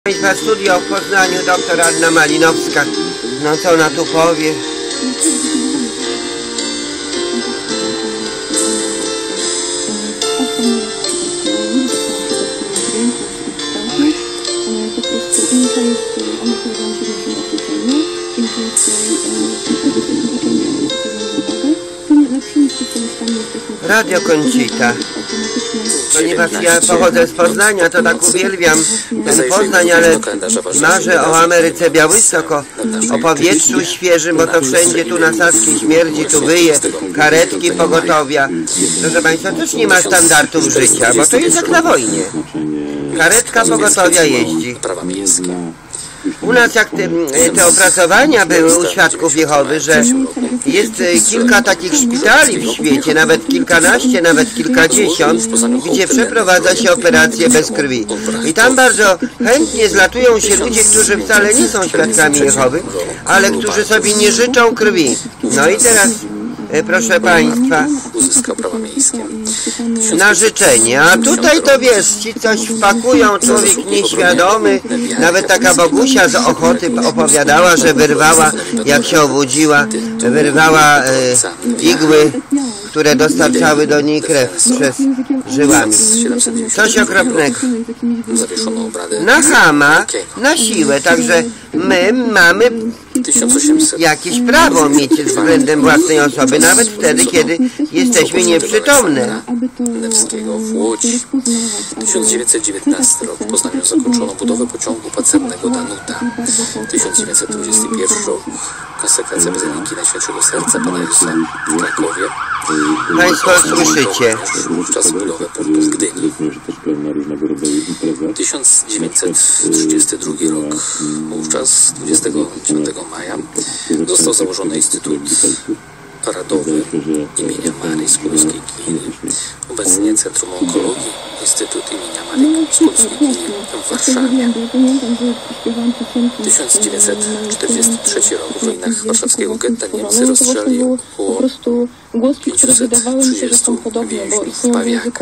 Państwa studio w Poznaniu, doktor Anna Malinowska. No co ona tu powie? Radio Conchita. Ponieważ ja pochodzę z Poznania, to tak uwielbiam ten Poznań, ale marzę o Ameryce Białystok, o powietrzu świeżym, bo to wszędzie tu na Saskiej śmierdzi, tu wyje, karetki pogotowia. Proszę Państwa, też nie ma standardów życia, bo to jest jak na wojnie. Karetka pogotowia jeździ. U nas jak te opracowania były u świadków Jehowy, że jest kilka takich szpitali w świecie, nawet kilkanaście, nawet kilkadziesiąt, gdzie przeprowadza się operacje bez krwi. I tam bardzo chętnie zlatują się ludzie, którzy wcale nie są świadkami Jehowy, ale którzy sobie nie życzą krwi. No i teraz, proszę Państwa, na życzenie. A tutaj to wiesz, ci coś wpakują, człowiek nieświadomy. Nawet taka Bogusia z Ochoty opowiadała, że wyrwała, jak się obudziła, wyrwała igły, które dostarczały do niej krew przez żyłami. Coś okropnego. Na chama, na siłę, także my mamy jakieś prawo mieć względem własnej osoby, nawet wtedy, kiedy jesteśmy nieprzytomne. Newskiego w Łodzi. 1919 rok w Poznaniu zakończono budowę pociągu pacernego Danuta. 1921 rok konsekracja Bazyliki Najświętszego Serca Pana Jezusa w Krakowie. Państwo słyszycie. Wówczas budowę portu w Gdyni. 1932 rok, wówczas 29 maja, został założony Instytut Radowy imienia Marii Skłodowskiej-Curie. Obecnie Centrum Onkologii Instytut imienia Marii Skłodowskiej-Curie w Warszawie. 1943 rok w ruinach warszawskiego getta Niemcy rozstrzeli około 530 więźniów w Pawiaka.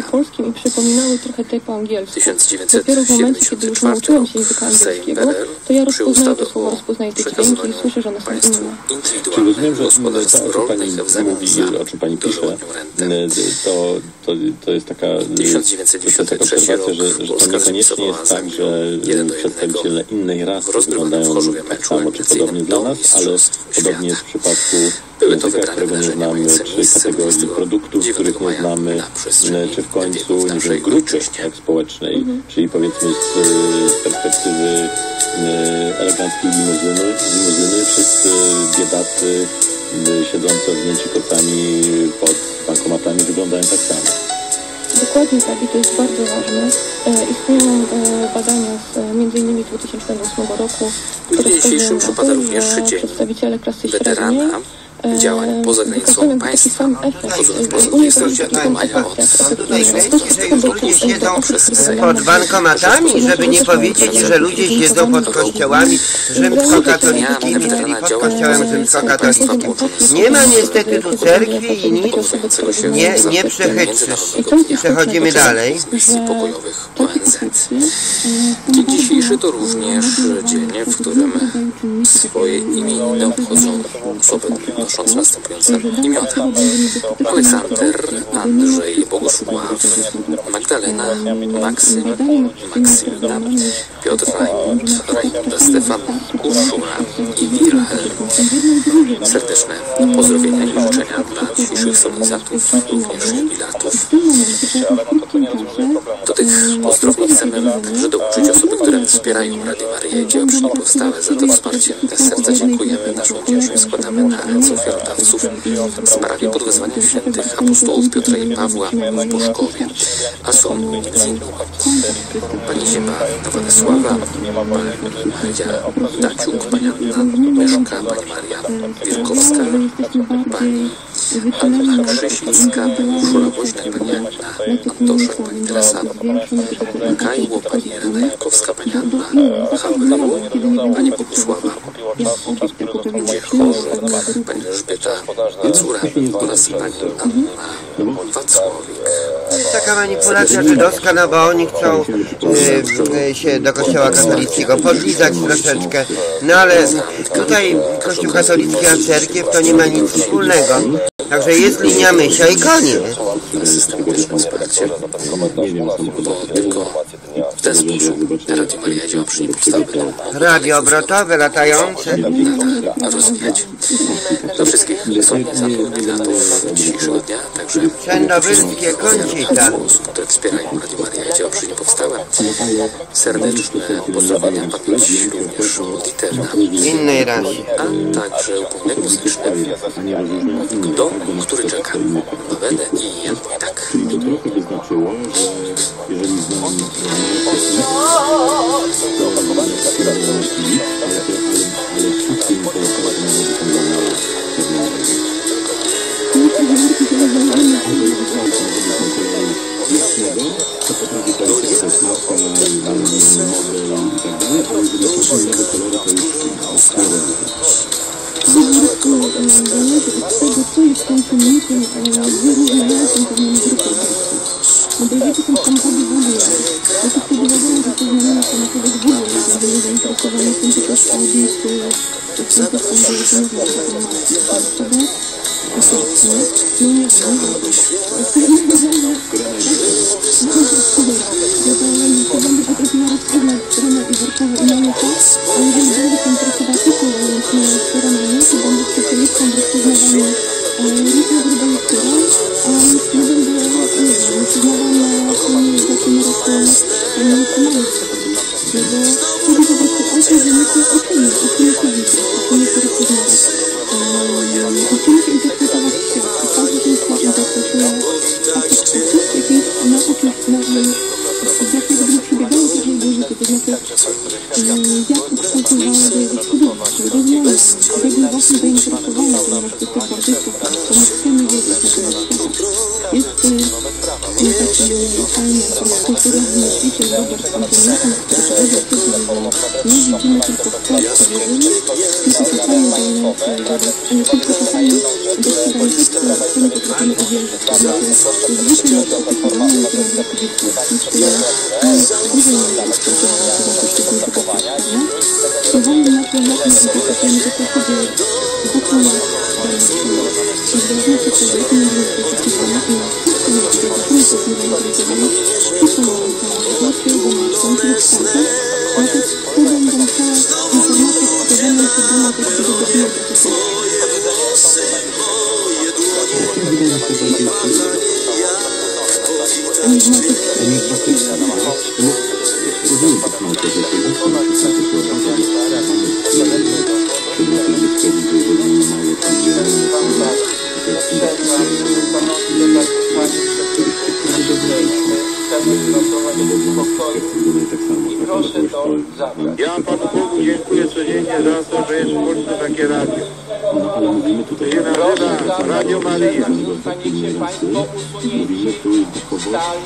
1974 rok Sejm PRL przyjął ustawę o przekazywaniu państwu indywidualnych gospodarstw rolnych w zamian za dożywotnią rentę. To jest taka 1993 rok Polska zremisowała z Anglią 1:1 innej rasy w rozgrywanym w Chorzowie tak meczu samo, czy podobnie dla nas, ale podobnie jest w przypadku były to języka, którego nie znamy, czy kategorii produktów, których nie znamy, czy w końcu nie wiem, grupy jak społecznej, czyli powiedzmy z perspektywy eleganckiej limuzyny wszyscy biedacy siedzący owinięci kocami pod bankomatami wyglądają tak samo. Dokładnie tak i to jest bardzo ważne. Istnieją badania między innymi z 2008 roku, które dzisiejszym przypada również dzień przedstawiciele klasy weterana działań poza granicą państwa. Pochodząc po 29 maja od pod bankomatami, żeby nie powiedzieć, że ludzie siedzą pod kościołami rzymskokatolickimi, czyli pod kościołem rzymskokatolickim. Nie ma niestety tu cerkwi i nic nie przechytrzysz. Przechodzimy dalej. Misji pokojowych ONZ. Dzień dzisiejszy to również dzień, w którym swoje imieniny obchodzą osoby noszące następujące imiona: Aleksander, Andrzej, Bogusław, Magdalena, Maksym, Maksymina, Piotr, Rajmunda, Stefan, Urszula i Wilhelm. Serdeczne pozdrowienia i życzenia dla dzisiejszych solenizantów, również jubilatów. Do tych pozdrowień chcemy dołączyć osoby, które wspierają Radio Maryję i dzieła przy nim powstałe. Za to wsparcie z serca dziękujemy. Naszą wdzięczność składamy na ręce ofiarodawców z parafii pod wezwaniem świętych apostołów Piotra i Pawła w Boszkowie. A są między innymi pani Ziema Władysława, pani Maria Daciuk, pani Anna Myszka, pani Maria Wilkowska, pani Krzysińska, Urszula Woźniak, pani Anna, Antoszek, pani Teresa, Kajło, pani Irena Jakowska, pani Anna, Hałryło, pani Bogusława, pani Chorzuk, pani Elżbieta Cura oraz pani Anna Wacławik. Taka manipulacja żydowska, no bo oni chcą się do kościoła katolickiego podlizać troszeczkę, no ale tutaj kościół katolicki a cerkiew to nie ma nic wspólnego. Także jest linia Mysia i koniec. Systematyczne wsparcie, bo tylko w ten sposób Radio Maryja działa przy nim podstawy. Radio obrotowe, latające. Rozwijać. Do wszystkich słownych kandydatów dzisiejszego dnia, także Przędowylskie Koncita. osób, które wspierają Radio Maryja i działa przy nim powstałe. Serdeczne pozdrowienia padać również od Iterna. Innej rasie. A także upomnienie muzyczne Dom, który czeka. Nowenę i Jan Wojtak. To trochę by znaczyło, że jeżeli znam Ja Panu Bogu dziękuję codziennie za to, że jest w Polsce takie radio. Się nazywa Radio Maryja. Mówimy tu duchowo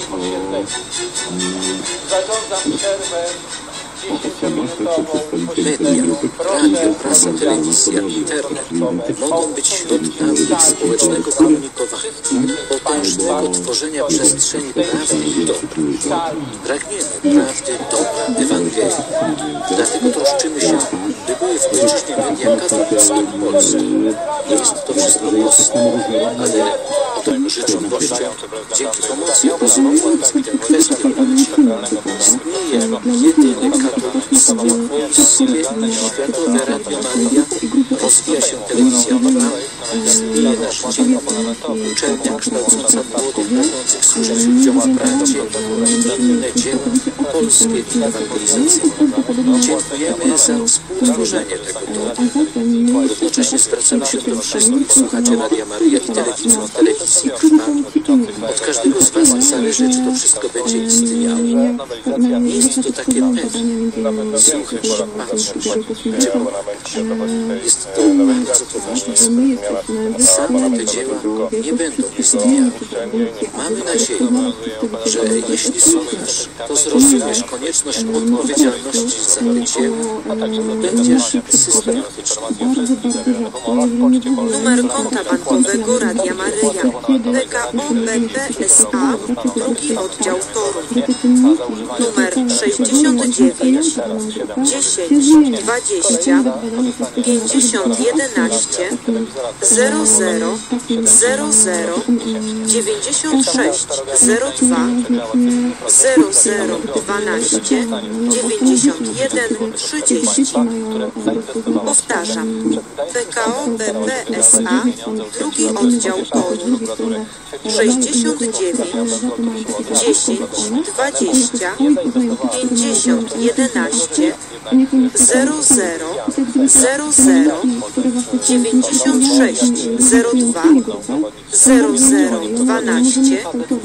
Media, radio, prasa, telewizja, internet mogą być środkami społecznego komunikowania, potężnego tworzenia przestrzeni prawdy i dobra. Pragniemy prawdy, dobra, Ewangelii. Dlatego troszczymy się, by były w ojczyźnie media katolickie i polskie. Jest to wszystko proste, ale oto życzonnością, dzięki pomocy rozmowom z tym kwestią istnieje jedyny katolicki, polskie, światowe Radio Maryja, rozwija się telewizja online, istnieje nasz dzień, uczelnia kształcąca młodych, pragnących służyć ludziom w prawdzie, inne dzieło polskie i ewangelizacyjne. Dziękujemy za współtworzenie tego domu. Równocześnie zwracamy się do wszystkich słuchaczy Radia Maryja i telewizji Krwawi. Od każdego z Was zależy, czy to wszystko będzie istniało. Nie jest to takie pewne. słuchasz, patrzysz, działasz. Jest to bardzo poważna sprawa. Same te dzieła nie będą istniały. Mamy nadzieję, że jeśli słuchasz, to zrozumiesz konieczność odpowiedzialności za te dzieła, będziesz systematyczny. Numer konta bankowego Radia Maryja. PKO BP S.A. Drugi oddział Toruń. Numer 69 10 20 50 11 00 00 96 02 00 12 91 30. Powtarzam. PKO BP S.A. Drugi oddział Toruń. 69 10 20 50 11 00 00 96 02 00 12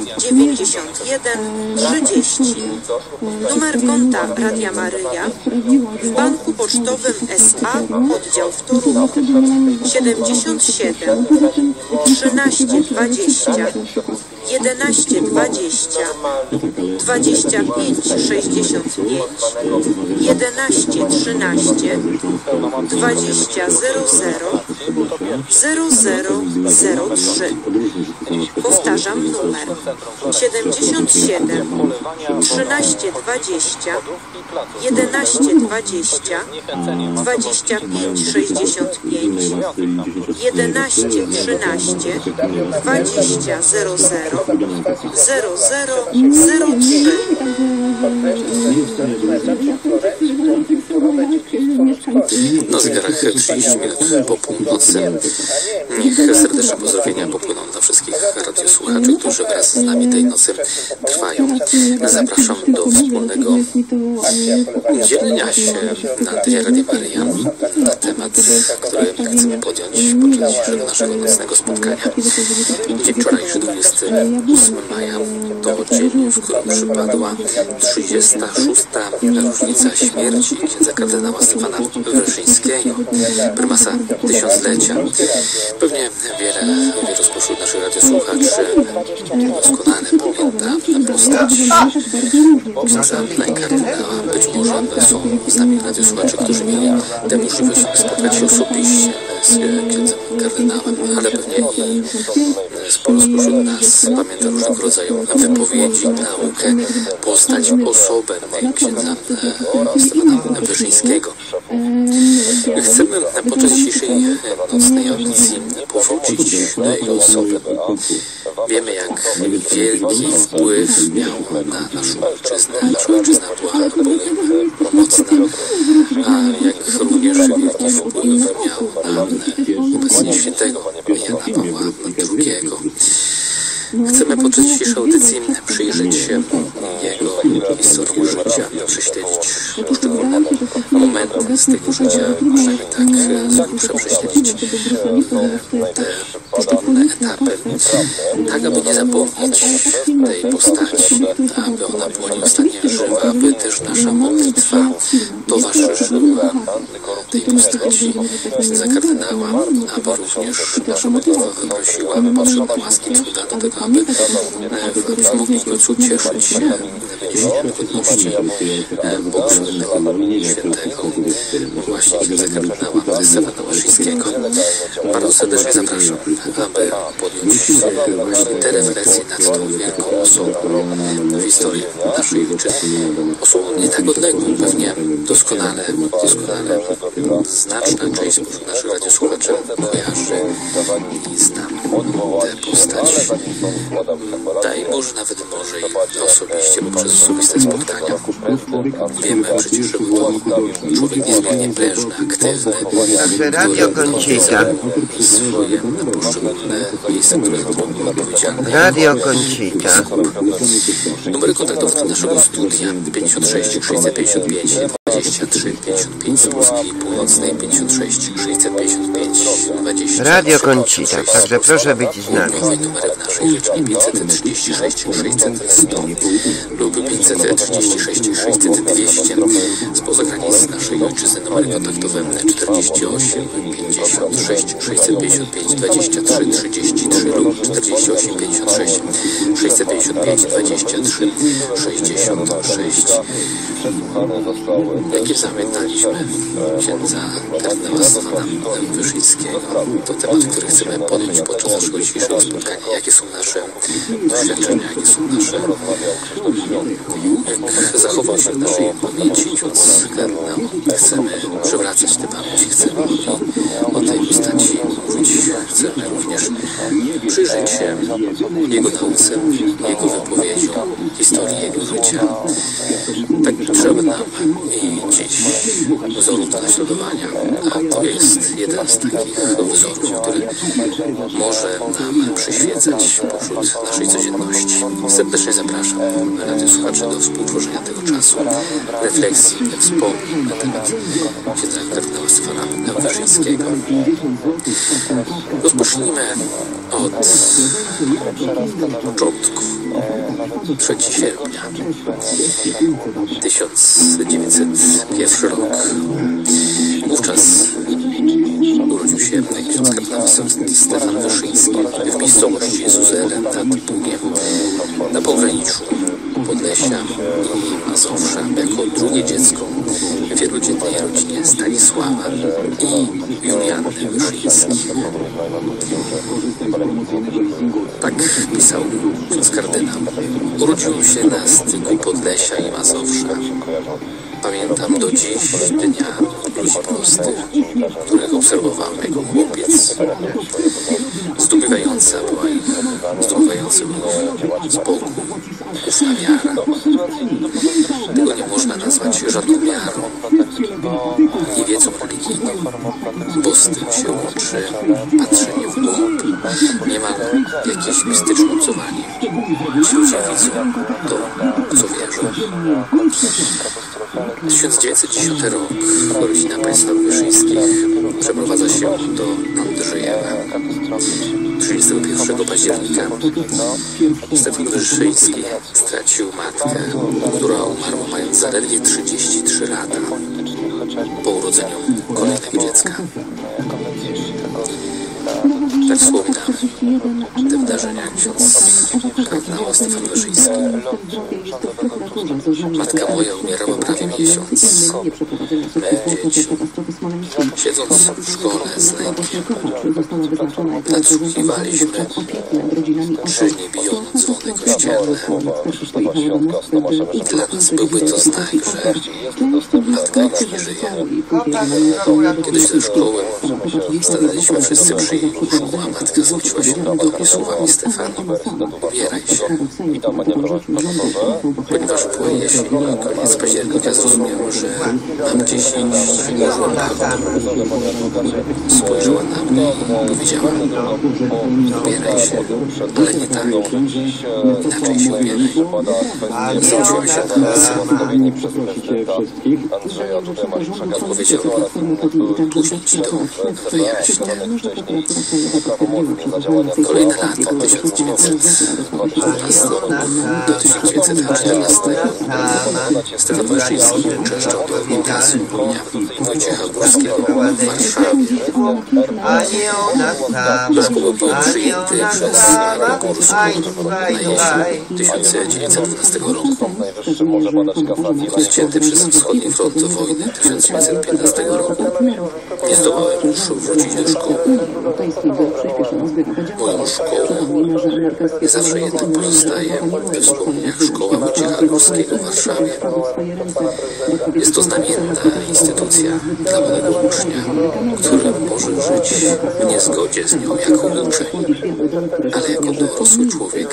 91 30. Numer konta Radia Maryja w Banku Pocztowym S.A. oddział w Toruniu 77 13 20 11 20 25 65 11 13 20 00 0003. Powtarzam numer 77 13 20 11 20 25 65 11 13 20 00 0003. Na zegarach 30 minut po północy. Niech serdeczne pozdrowienia popłyną dla wszystkich radiosłuchaczy, którzy wraz z nami tej nocy trwają. Zapraszam do wspólnego dzielenia się na antenie Radia Maryja na temat, który chcemy podjąć podczas dzisiejszego naszego nocnego spotkania. Dzień wczorajszy, 28 maja, to dzień, w którym przypadła 36. rocznica śmierci księdza kardynała Stefana Wyszyńskiego, prymasa tysiąclecia. Pewnie wielu spośród naszych radiosłuchaczy doskonale pamięta postać księdza kardynała. Być może są z nami radiosłuchacze, którzy mieli tę możliwość spotkać się osobiście z księdzem kardynałem, ale pewnie i sporo spośród nas pamięta różnego rodzaju wypowiedzi, naukę, postać, osobę księdza Stefana Wyszyńskiego. Chcemy podczas dzisiejszej nocnej audycji powrócić do jego osoby. Wiemy, jak wielki wpływ miał na naszą ojczyznę. Nasza ojczyzna była pomocna, a jak również wielki wpływ miał na obecnie świętego Jana Pawła II. Chcemy podczas dzisiejszej audycji przyjrzeć się jego historii życia, prześledzić poszczególne momenty z tego życia, przynajmniej tak z grubsza prześledzić te poszczególne etapy, tak aby nie zapomnieć tej postaci, aby ona była nieustannie żywa, aby też nasza modlitwa towarzyszyła tej postaci księdza kardynała, aby również nasza modlitwa wyprosiła potrzebne łaski cuda do tego, abyśmy mogli w końcu cieszyć się wyniesieniem godności Bogu Świętego, właśnie księdza kardynała Stefana Wyszyńskiego. Bardzo serdecznie zapraszam, aby podjąć właśnie te refleksje nad tą wielką osobą w historii naszej ojczyzny. Osobą nie tak odległą, pewnie doskonale znaczna część spośród naszych radiosłuchaczy kojarzy i zna tę postać. Daj Boże, nawet może i osobiście, bo przez osobiste spotkania. Wiemy przecież, że był to człowiek niezmiernie prężny, aktywny, Radio Koncita. Swoje poszczególne miejsca, które zrobił odpowiedzialne. Radio Koncita. Numery kontaktowe do naszego studia 56 655 23 55 z Polski Północnej 56 655 20. Radio Koncita, także proszę być z nami. Numery w naszej liczbie 536 600 100 lub 536 600 200. Spoza granic naszej ojczyzny numery kontaktowe 48 56 655 23 33 lub 48 56 655 23 66. Jakie zapytaliśmy księdza kardynała Stefana Wyszyńskiego, to temat, który chcemy podjąć podczas naszego dzisiejszego spotkania. Jakie są nasze doświadczenia, jakie są nasze... Jak zachował się w naszej pamięci ksiądz kardynał. Chcemy przywracać tę pamięć, chcemy o tej postaci mówić, chcemy również przyjrzeć się jego nauce, jego wypowiedziom, historii jego życia. Tak trzeba nam i dziś wzorów do naśladowania, a to jest jeden z takich wzorów, który może nam przyświecać pośród naszej codzienności. Serdecznie zapraszam radiosłuchaczy do współtworzenia tego czasu, refleksji, wspomnień na temat księdza kardynała Stefana Wyszyńskiego. Rozpocznijmy od początku. 3 sierpnia 1901 rok. Wówczas urodził się ksiądz kardynał Stefan Wyszyński w miejscowości Zuzele nad Bugiem na pograniczu Podlesia i Mazowsza jako drugie dziecko w wielodzietnej rodzinie Stanisława i Julianny Wyszyńskich. Tak pisał ksiądz kardynał. Urodziłem się na styku Podlesia i Mazowsza. Pamiętam do dziś dnia ludzi prostych, których obserwowałem jako chłopiec. Zdobywający ich spokój, ufna wiara. Tego nie można nazwać żadną miarą. Nie wiedzą religijną, bo z tym się łączy patrzenie w głąb, niemal jakieś mistyczne obcowanie. Ci ludzie widzą to, co wierzą. 1910 rok rodzina państwa Wyszyńskich przeprowadza się do Andrzejewa. 31 października Stefan Wyszyński stracił matkę, która umarła mając zaledwie 33 lata po urodzeniu kolejnego dziecka. Tak wspominam te wydarzenia ksiądz kardynała Stefan Wyszyński. Matka moja umierała prawie miesiąc. My, dzieci, siedząc w szkole z lękiem, nadsłuchiwaliśmy, czy nie biją dzwony kościelne. Dla nas byłby to znak, że matka już nie żyje. Kiedyś ze szkoły staraliśmy wszyscy przyjść, a matka zwróciła się do mnie słowami: Stefan, ubieraj się. Ponieważ była jesień, koniec października, zrozumiałem, że mam gdzieś iść. Użyłam prawdą. Spojrzała na mnie i powiedziała: ubieraj się, ale nie tak. Inaczej się ubieraj. Zwróciłem się na odpowiedziała: później ci to wyjaśnię. Kolejne lata, 1912 do 1914, Stefan Wyszyński uczęszczał do gimnazjum imienia Wojciecha Górskiego w Warszawie. Do szkoły był przyjęty przez Armię Górską na jesień 1912 roku. Odcięty przez wschodni front do wojny 1915 roku. Nie zdołałem już wrócić do szkoły. Moją szkołą zawsze jednak pozostaje we wspomnieniach szkoła Wojciecha Górskiego w Warszawie. Jest to znamienna instytucja dla młodego ucznia, który może żyć w niezgodzie z nią jako uczeń, ale jako dorosły człowiek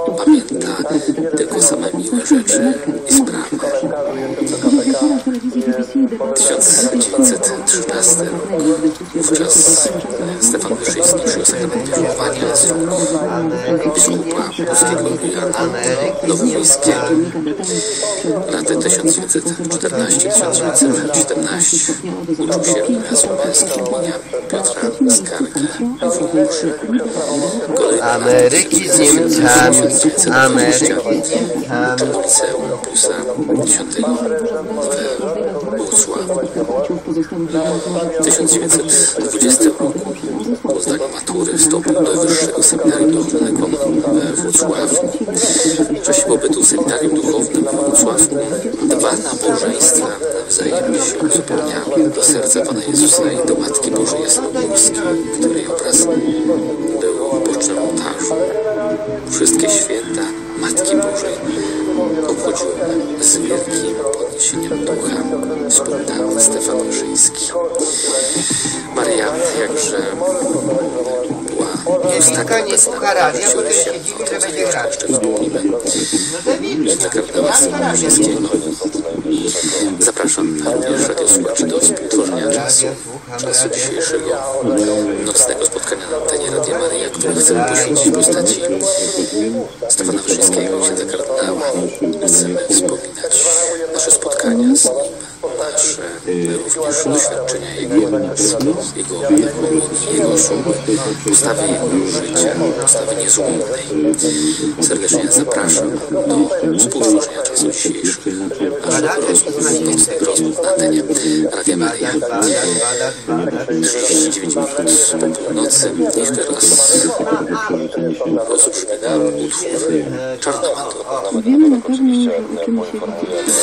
pamięta tylko same miłe rzeczy i sprawy. 1913 rok. Wówczas Stefan Wyszyński przyjął sakrament firmowania z rąk biskupa polskiego Juliana Nowomiejskiego. Lata 1914-1917 uczył się w gimnazjum męskim imienia Piotra Skargi w Łomży. Ameryki z Niemcami, Ameryki z Niemcami. Uczył liceum Piusa X we Włocławku. W 1920 roku po zdaniu matury wstąpił do Wyższego Seminarium Duchownego we Włocławku. W czasie pobytu w Seminarium Duchownym we Włocławku dwa nabożeństwa nawzajem się uzupełniały. Do serca Pana Jezusa i do Matki Bożej Jasnogórskiej, której obraz był ubocznym ołtarzu. Wszystkie święta Matki Bożej obchodziły z wielkim podniesieniem ducha spontaniczny Stefan Wyszyński. Maria jakże była Tylko nie słucha radia, bo ten się dziwi, że będzie grać. Kardynała Stefana Wyszyńskiego. Zapraszam również radiosłuchaczy do współtworzenia czasu dzisiejszego nocnego spotkania na antenie Radia Maryja, które chcemy poświęcić postaci Stefana Wyszyńskiego, księdza kardynała. Chcemy wspominać nasze spotkania z nim, nasze również doświadczenia jego osoby, postawy jego życia, postawy niezłomnej. Serdecznie zapraszam do współtworzenia czasu dzisiejszych nocnych rozmów na antenie Radia Maryja. 39 minut po północy. Niech teraz rozbrzmi nam utwór Czarnomatur. Wiemy na pewno, że uczymy się widzieć.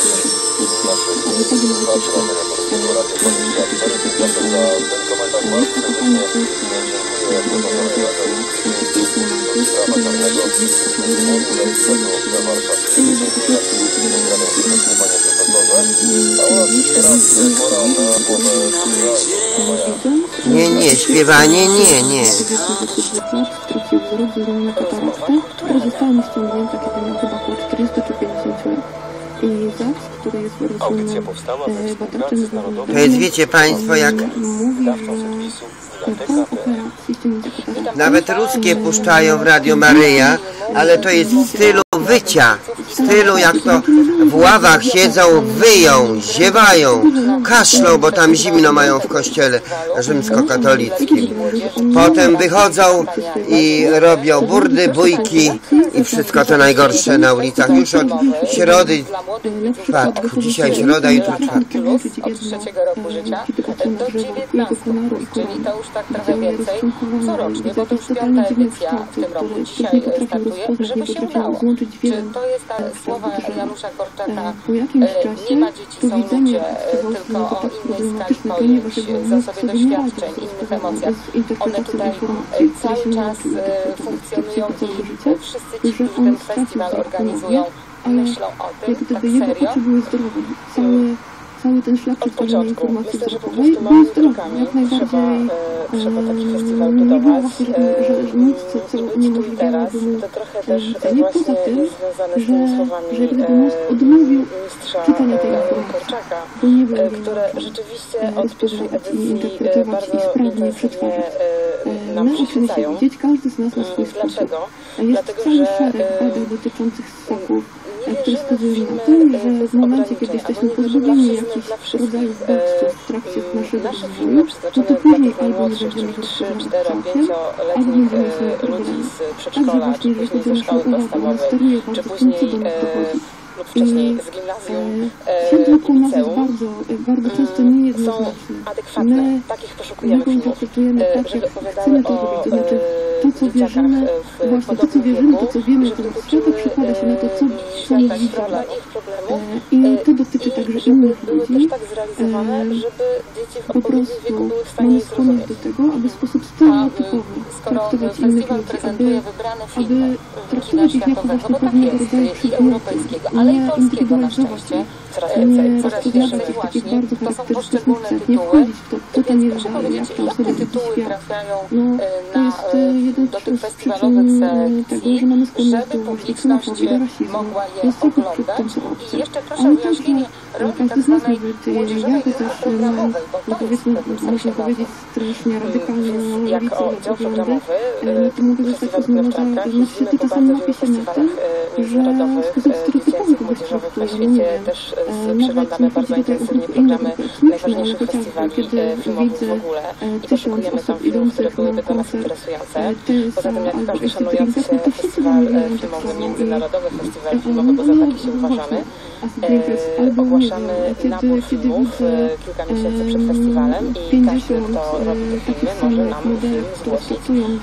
Nie, śpiewanie, nie. Które zostały mi ściągnięte, kiedy miał chyba około 40 czy 50 lat. I Zaks, który jest rodziny badaczem z To jest, wiecie Państwo, jak mówi, że po operacji ściągnięcia katarakty nawet ruskie puszczają w Radio Maryja, ale to jest w stylu wycia, w stylu jak to w ławach siedzą, wyją, ziewają, kaszlą, bo tam zimno mają w kościele rzymskokatolickim. Potem wychodzą i robią burdy, bójki i wszystko to najgorsze na ulicach. Już od środy, czwartku, dzisiaj środa, jutro czwartek. Od 3 roku życia do 19, czyli to już tak trochę więcej corocznie, bo to już 5. edycja w tym roku. Dzisiaj startuje, żeby się udało. Czy to jest ta słowa Janusza Korczaka, nie ma dzieci, są ludzie, tylko o innej skali pojęć, zasobie doświadczeń, innych emocjach. One tutaj cały czas funkcjonują i wszyscy ci, którzy ten festiwal organizują, myślą o tym, tak serio. Cały ten szlak przedstawienia informacji Myślę, że po zwrotowej prostu małymi był krokami jak najbardziej trzeba taki festiwal nie było budować. właśnie nic, co I być tu i uniemożliwiałoby teraz mu to trochę też widzenie. właśnie Poza tym, jest związane z że tymi słowami gdyby mózg odmówił mistrza czytania tej informacji, Korczaka, bo nie był które rzeczywiście od pierwszej edycji interpretować i bardzo sprawnie intensywnie przetwarzać. nam My uczymy się przyświecają. widzieć, każdy z nas na swój sposób. Dlaczego? A jest Dlatego, cały że szereg badań dotyczących ssoków, nie które wierzymy wskazują w na to, filmy że w momencie, kiedy jesteśmy pozbawieni jakichś rodzajów bodźców w trakcie naszego nasze rozwoju, filmy no przeznaczone to dla później tych albo nie najmłodszych, będziemy czyli się 3, 4, albo 5-letnich będziemy sobie ludzi wyobrażać. z Także przedszkola, czy właśnie, później ze jeżeli szkoły uwaga podstawowej, steruje czy bardzo tym, później co do nas dochodzi. lub wcześniej z gimnazjum Świat i wokół nas jest liceum, bardzo często są niejednoznaczny. adekwatne. My Takich poszukujemy go filmów, interpretujemy tak, żeby jak opowiadały chcemy to o zrobić. To znaczy, to co dzieciakach wierzymy, w właśnie to co podobnym wierzymy, wieku, to co wiemy, żeby to świata przekłada się na to, co sami świata, widzimy. dla ich problemów I to dotyczy także żeby innych były ludzi. też tak zrealizowane, żeby dzieci w Po odpowiednim prostu wieku były w stanie mamy je skłonność zrozumieć. do tego, aby w sposób stereotypowy Skoro traktować innych festiwal ludzi, prezentuje aby wybrane aby filmy traktować ich jako światowego, właśnie bo tak pewnego jest, rodzaju i przykłady, europejskiego, ale i nie polskiego na indywidualizować szczęście, ich, nie coraz rozpowiadać więcej takich właśnie, bardzo to są charakterystycznych poszczególne cech, nie tytuły, wchodzić w to, co Więc proszę powiedzieć, jakie tytuły trafiają do tych festiwalowych sekcji, żeby publiczność mogła je oglądać? I jeszcze proszę o wyjaśnienie roli tak zwanej młodzieżowej grupy programowej, bo to jest w pewnym sensie nowe. Więc jak o dział programowy Festiwalu w Trankach jeździmy po bardzo wielu festiwalach międzynarodowych, dziecięcych, młodzieżowych na świecie. Też przeglądamy bardzo intensywnie programy najważniejszych festiwali filmowych w ogóle i poszukujemy tam filmów, które byłyby dla nas interesujące. Poza tym, jak każdy szanujący się festiwal filmowy, międzynarodowy festiwal filmowy, bo za taki się uważamy, ogłaszamy nabór filmów kilka miesięcy przed festiwalem i każdy, kto robi te filmy, może nam film zgłosić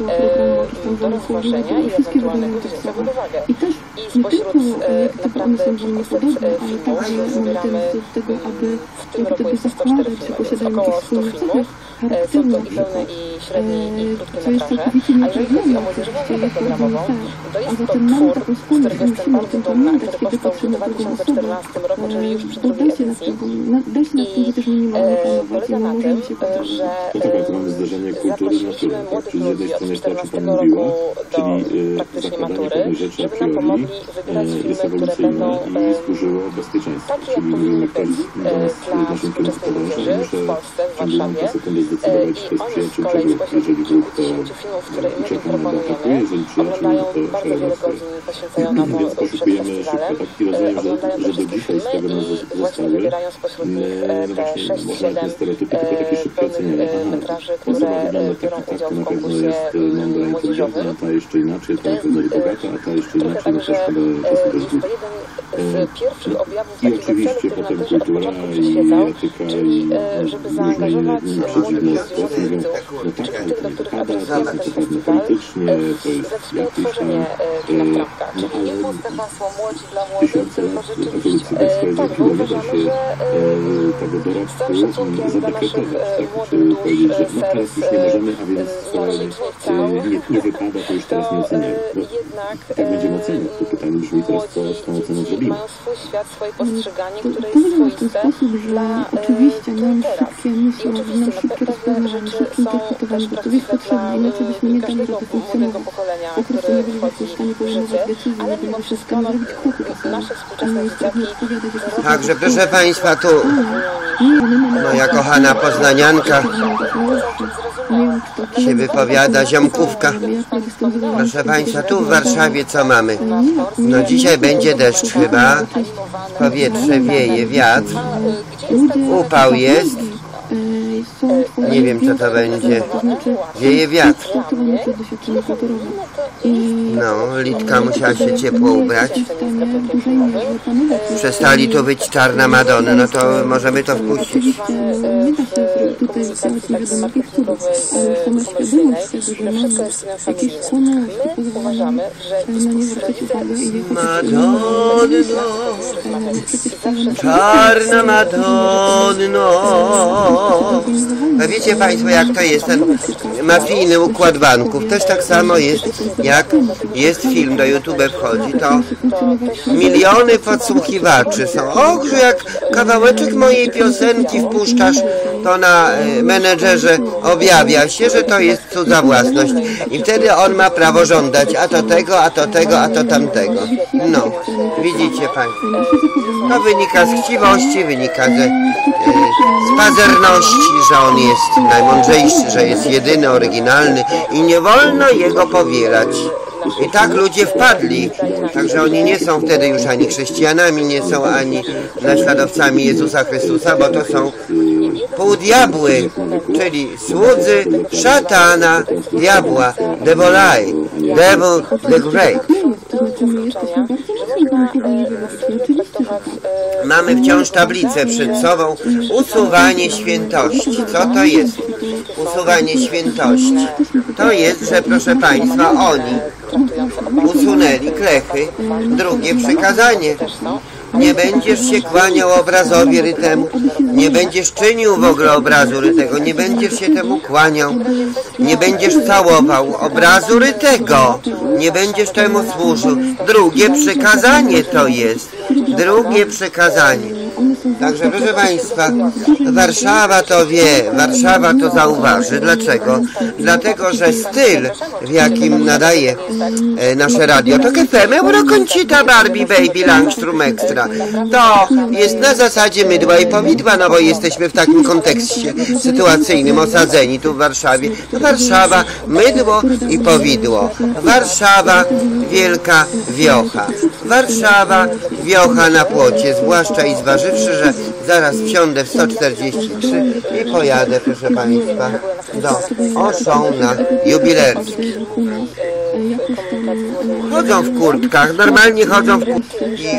do rozważenia i ewentualnego wzięcia pod uwagę. I spośród naprawdę kilkuset filmów zbieramy, w tym roku jest to 104 filmy, więc około 100 filmów. Są to i pełne, i średnie, i krótkie metraże. A jeżeli chodzi o młodzieżową grupę programową, to jest to twór, z którego jestem bardzo dumna, który powstał w 2014 roku, czyli już przy drugiej edycji. I polega na tym, że zaprosiliśmy młodych ludzi od 2014 roku do praktycznie matury, żeby nam pomogli wybierać filmy, które będą takie, jak powinny być dla współczesnej młodzieży w Polsce, w Warszawie. I oni z kolei spośród kilkudziesięciu filmów, które my im proponujemy, oglądają bardzo wiele godzin, poświęcają na to przed festiwalem, oglądają te wszystkie filmy i właśnie wybierają spośród nich te 6-7 pełnych metraży, które biorą udział w konkursie młodzieżowym. To jest trochę tak, że jest to jeden z pierwszych objawów takiego celu, który nam też od początku przyświecał, czyli żeby zaangażować młodych ludzi, młodych widzów, czyli tych, do których adresujemy ten festiwal, we współtworzenie kina w Trankach. Czyli nie puste hasło młodzi dla młodych, tylko rzeczywiście tak, bo uważamy, że z całym szacunkiem dla naszych młodych dusz, serc, znamienicznych ciał, to jednak młodzi mają swój świat, swoje postrzeganie, które jest swoiste dla teraz. I oczywiście pewne rzeczy są też prawdziwe dla każdego młodego pokolenia, które wchodzi w życie, ale mimo wszystko nasze współczesne dzieciaki... Także proszę Państwa, tu moja kochana poznanianka się wypowiada, ziomkówka. Proszę Państwa, tu w Warszawie co mamy? No dzisiaj będzie deszcz chyba, powietrze wieje, wiatr, upał jest. Nie wiem, co to będzie. Wieje wiatr. No, Litka musiała się ciepło ubrać. Przestali tu być czarna Madonna, no to możemy to wpuścić. Uważamy, że Madonno, czarna Madonno. A wiecie Państwo, jak to jest ten mafijny układ banków? Też tak samo jest, jak jest film, do YouTube wchodzi, to miliony podsłuchiwaczy są. Och, że jak kawałeczek mojej piosenki wpuszczasz, to na menedżerze objawia się, że to jest cudza własność. I wtedy on ma prawo żądać, a to tego, a to tego, a to tamtego. No, widzicie Państwo. To wynika z chciwości, wynika z pazerności, że on jest najmądrzejszy, że jest jedyny, oryginalny i nie wolno jego powielać. I tak ludzie wpadli, także oni nie są wtedy już ani chrześcijanami, nie są ani naśladowcami Jezusa Chrystusa, bo to są półdiabły, czyli słudzy szatana, diabła, devilai, devil the great. Mamy wciąż tablicę przed sobą. Usuwanie świętości. Co to jest? Usuwanie świętości. To jest, że proszę Państwa, oni usunęli klechy, drugie przykazanie. Nie będziesz się kłaniał obrazowi rytemu, nie będziesz czynił w ogóle obrazu rytego, nie będziesz się temu kłaniał, nie będziesz całował obrazu rytego, nie będziesz temu służył. Drugie przykazanie to jest, drugie przykazanie. Także proszę Państwa, Warszawa to wie, Warszawa to zauważy. Dlaczego? Dlatego, że styl, w jakim nadaje nasze radio, to KFM, Eurokoncita, Barbie, Baby, Langstrom Extra. To jest na zasadzie mydła i powidła, no bo jesteśmy w takim kontekście sytuacyjnym, osadzeni tu w Warszawie. To Warszawa, mydło i powidło. Warszawa, wielka wiocha. Warszawa, wiocha na płocie, zwłaszcza i zważywszy, że zaraz wsiądę w 143 i pojadę, proszę Państwa, do Auchan na Jubilerski. Chodzą w kurtkach, normalnie chodzą w kurtkach. I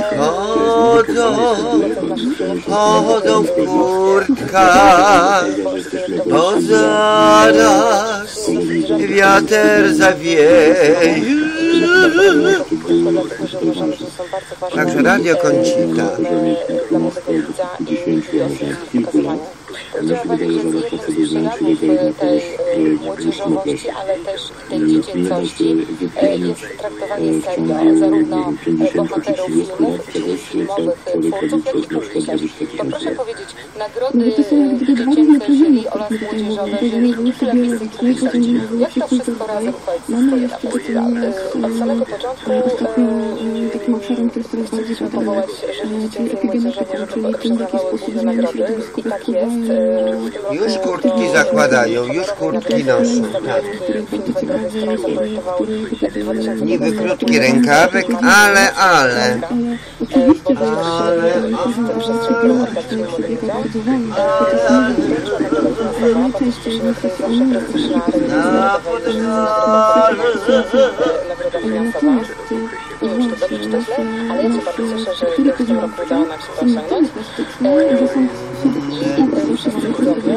chodzą w kurtkach, bo zaraz wiatr zawieje. Także Radio Koncita. Mnie się wydaje, że adaptacja do znacznego tej młodzieżowości, ale też tej dziecięcości jest traktowanie serio zarówno bohaterów filmów, czyli filmowych twórców, jak i publicznych. To proszę powiedzieć, nagrody dziecięce jury oraz młodzieżowe jury, które pisy publiczne. Jak to wszystko razem koegzystuje na festiwalu? Od samego początku takim obszarem, który jest coraz bardziej chcieliśmy powołać dziecięce i młodzieżowe, żeby otrzymały główne nagrody i tak jest. Już kurtki zakładają, już kurtki noszą. Tak. Niby krótki rękawek, ale. Nie wiem, czy to dobrze, czy to źle, ale ja się bardzo cieszę, że w tym roku udało nam się to osiągnąć. Wszyscy widzowie,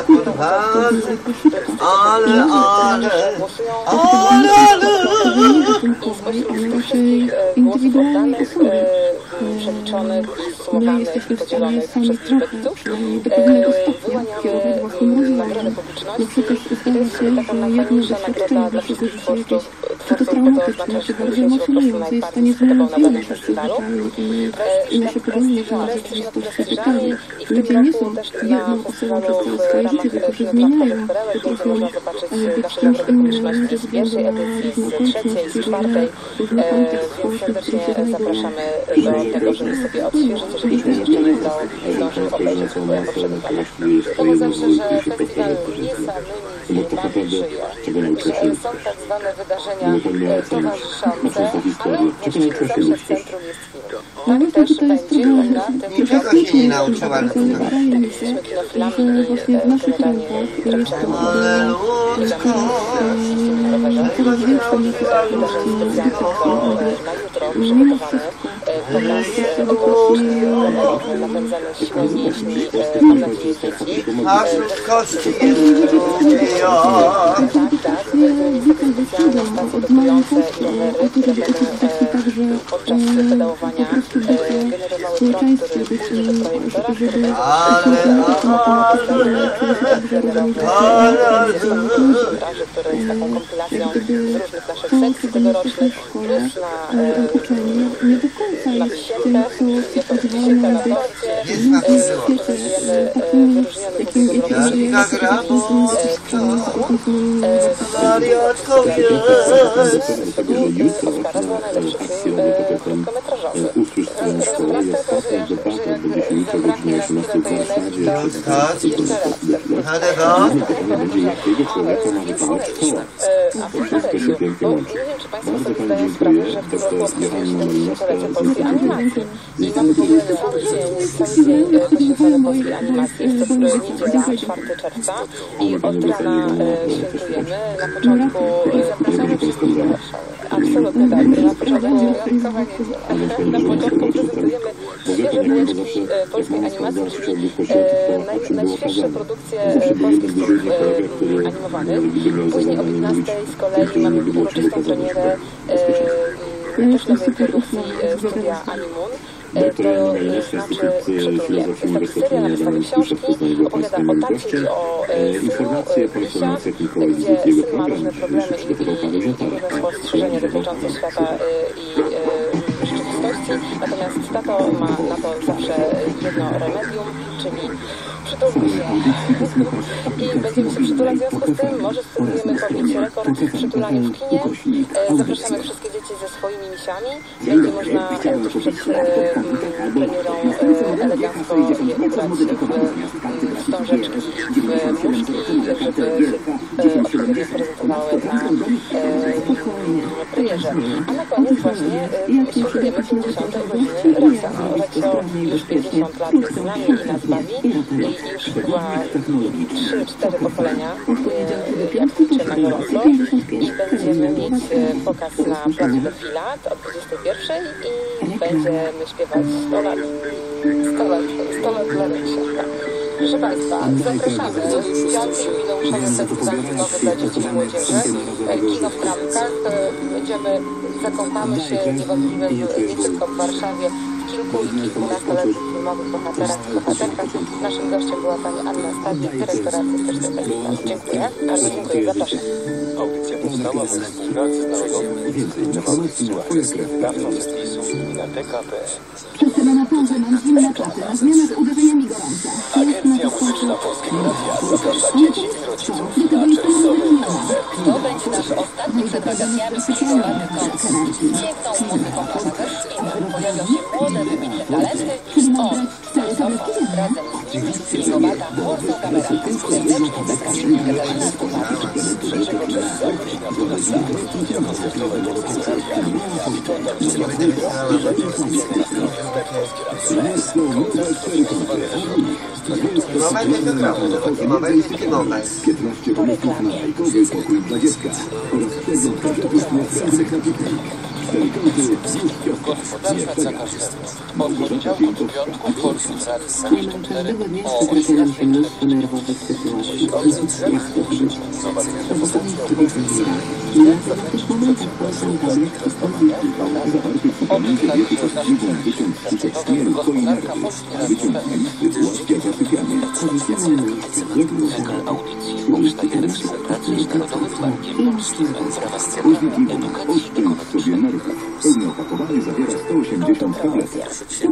wszystkich głosów oddanych, przeliczonych, sumowanych, podzielonych przez trybektów, wyłaniamy nagrodę publiczności i to jest taka najfajniejsza nagroda dla wszystkich twórców, bo to oznacza, że ktoś się po prostu najbardziej spodobał na danym festiwalu. Nasze prestiż nad prestiżami i w tym roku też na festiwalu w ramach Kinoplastkowych Perełek będzie można zobaczyć nasze nagrody publiczności z pierwszej edycji, z trzeciej, z czwartej, więc serdecznie zapraszamy do tego, żeby sobie odświeżyć, jeżeli ktoś jeszcze nie zdążył obejrzeć poprzednich latach. Powiem zawsze, że festiwal nie samymi filmami żyje. Są tak zwane wydarzenia towarzyszące, ale właściwie zawsze w centrum jest film. Tak też będzie na tym Niczego się nie nauczyła. jesteśmy kinofilami, generalnie traczamy na rowerze. Wydarzenie specjalne na jutro przygotowane. Pokaz ekologiczny, napędzany siłą mięśni, mam nadzieję, dzieci. Aż kości jest Tak, niestety specjalne stacje dokujące i rowery, które będą podczas pedałowania generowały prąd, który pójdzie do projektora, który będzie który jest taką kompilacją z różnych naszych sekcji tegorocznych, plus na wisienkę, jest to wisienka na torcie, wyróżniony Wszystko się pięknie łączy. Bardzo Pani dziękuję, doktor Joanna Malinowska z Instytutu Animacji. I mamy w ogóle cały dzień poświęcony polskiej animacji w co niedziela, 4 czerwca i od rana świętujemy. Na początku zapraszamy wszystkich do Warszawy. Absolutnie tak. Na początku wyjątkowa niedziela. Na początku prezentujemy świeże bułeczki polskiej animacji, czyli najświeższe produkcje polskich sztuk animowanych. Później o 15 z kolei mamy uroczystą premierę też nowej produkcji studia Animun. To znaczy, jest taki serial napisany książki, opowiada o tacie i o synu Misia, gdzie syn ma różne problemy i różne spostrzeżenia dotyczące świata i rzeczywistości. infekcji. Natomiast tato ma na to zawsze jedno remedium, czyli przytulmy się. I będziemy się przytulać w związku z tym. Może spróbujemy pobić rekord w przytulaniu w kinie. Zapraszamy wszystkie dzieci ze swoimi misiami. Będzie można tuż przed premierą elegancko je ubrać w wstążeczki, w muszki, żeby odpowiednio prezentowały na premierze. A na koniec właśnie świętujemy 50. urodziny Rexa. Recio już 50 lat jest z nami i nas bawi. I już chyba 3-4 pokolenia, jak liczę na gorąco. I będziemy mieć pokaz na placu Defilat o 21 i będziemy śpiewać 100 lat dla Reksia. Proszę Państwa, zapraszamy. Teatr Jubileuszowy Festiwal Filmowy dla Dzieci i Młodzieży. Kino w Kramkach. Zakąpamy się niewątpliwie nie tylko w Warszawie, w kilku i kilkunastoletnich filmowych bohaterach i bohaterkach. Naszym gościem była pani Anna Stadnik, dyrektor artystyczny festiwalu. Dziękuję. Bardzo dziękuję. Zapraszam. Audycja powstała we współpracy z Narodowym Instytutem Audycji Dawcą serwisu na TKP. Wszyscy na pauzę, mam zimne czasy, na zmianę z uderzeniami gorąca. Agencja Muzyczna Polskiego Radia zaprasza dzieci i rodziców na czerwcowy koncert. To będzie nasz ostatni przed wakacjami kilkuletni koncert. Piękną muzyką Kazachstanu pojawią się młode, wybitne talenty. Razem z nimi filmowata Morso Kamera. Serdecznie zapraszamy Katarzyna Kucharz. 3 czerwca, godzina 12. Audycja koncertowego Polskiego Radia. Witam Gospodarcza za każdego. Od poniedziałku do piątku w Polsce Szwajcarii 4 o 18:00. Dziś koncerty zobaczcie Gospodarka Polskiej audycji powstaje reprezentacji z Narodowym Bankiem Polskim w ramach programu edukacji ekonomicznej. Pełne opakowanie zawiera 180 tabletek.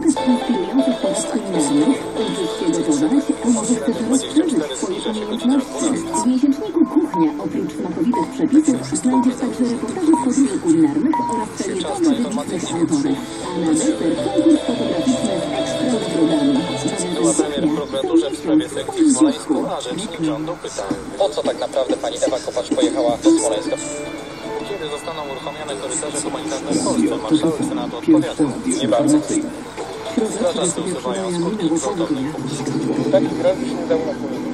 W miesięczniku Kuchnia oprócz smakowitych przepisów znajdziesz także reportaże z podróży kulinarnych oraz felietony wybitnych autorów. A na deser konkurs fotograficzny z ekstra nagrodami. Była premier w prokuraturze w sprawie sekcji w Smoleńsku, a rzecznik rządu pyta, po co tak naprawdę pani Ewa Kopacz pojechała do Smoleńska? Kiedy zostaną uruchomione korytarze humanitarne w Polsce? Marszałek Senatu odpowiada, nie bardzo. Strażacy usuwają skutki gwałtownych publicznych. Takich razy się nie dało na polu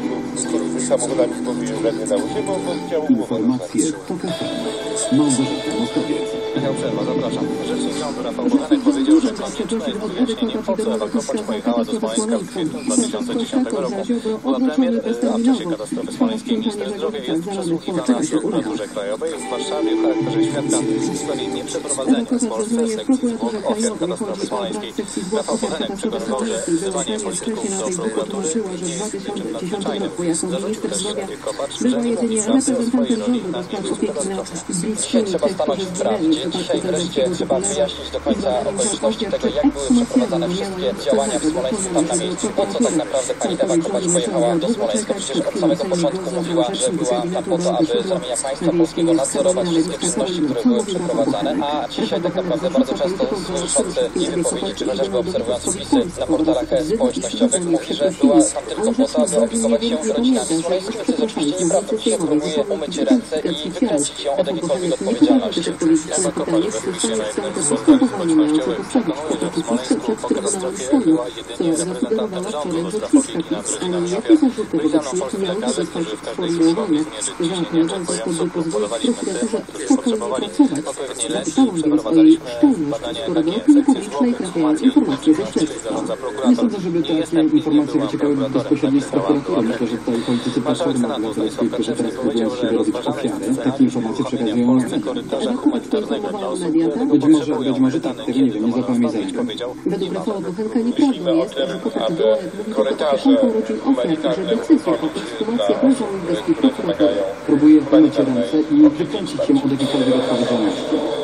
z samochodami z nie dało się, bo chciało Informacje to kafe. Małgorzata Mostowiec. Michał Przerwa, zapraszam. Rzecznik rządu Rafał Bochenek powiedział, że konieczne jest wyjaśnienie, po co Ewa Kopacz pojechała do Smoleńska w kwietniu 2010 roku. Była premier, a w czasie katastrofy smoleńskiej minister zdrowia jest przesłuchiwana w prokuraturze krajowej w Warszawie w charakterze świadka w sprawie nieprzeprowadzenia w Polsce sekcji zwłok ofiar katastrofy smoleńskiej. Rafał Bochenek przekonywał, że wzywanie polityków do prokuratury nie jest niczym nadzwyczajnym. Zarzucił też Ewie Kopacz, że nie mówi prawdy o swojej roli na miejscu katastrofy. Dzisiaj trzeba stanąć w prawdzie. Dzisiaj wreszcie trzeba wyjaśnić do końca okoliczności tego, jak były przeprowadzane wszystkie działania w Smoleńsku tam na miejscu. Po co tak naprawdę pani Ewa Kopacz pojechała do Smoleńska? Przecież od samego początku mówiła, że była tam po to, aby z ramienia państwa polskiego nadzorować wszystkie czynności, które były przeprowadzane, a dzisiaj tak naprawdę bardzo często słyszący jej wypowiedzi, czy chociażby obserwujący wpisy na portalach społecznościowych, mówi, że była tam tylko po to, aby opiekować się rodzinami smoleńskimi, co jest oczywiście nieprawdą. Dzisiaj próbuje umyć ręce i wykręcić się od jakiejkolwiek odpowiedzialności. Ewa Kopacz we wpisie na jednym z portali społecznościowych przekonuje, że w Smoleńsku po katastrofie była jedynie reprezentantem rządu do spraw opieki nad rodzinami ofiar. Wyjrzano polscy lekarze, którzy w każdej chwili mogli zmierzyć ciśnienie czerpujących, lub podawali medycyny, którzy potrzebowali odpowiedniej leki i przeprowadzaliśmy badania na infekcje zwłok w ekshumację zwłok, czyli zarządza prokurator. Nie jestem i nie byłam prokuratorem, napisała marszałek Senatu Stanisław Kaczyński powiedział, że rozważane w Senacie uruchomienia w Polsce korytarza humanitarnego dla osób, które potrzebują danych. Kiedy to można zrobić, powiedział, nie ma tego. Myślimy o tym, aby korytarze humanitarne uruchomić dla osób, które wymagają Próbuję umyć ręce i wykręcić się od jakiejkolwiek odpowiedzialności. nie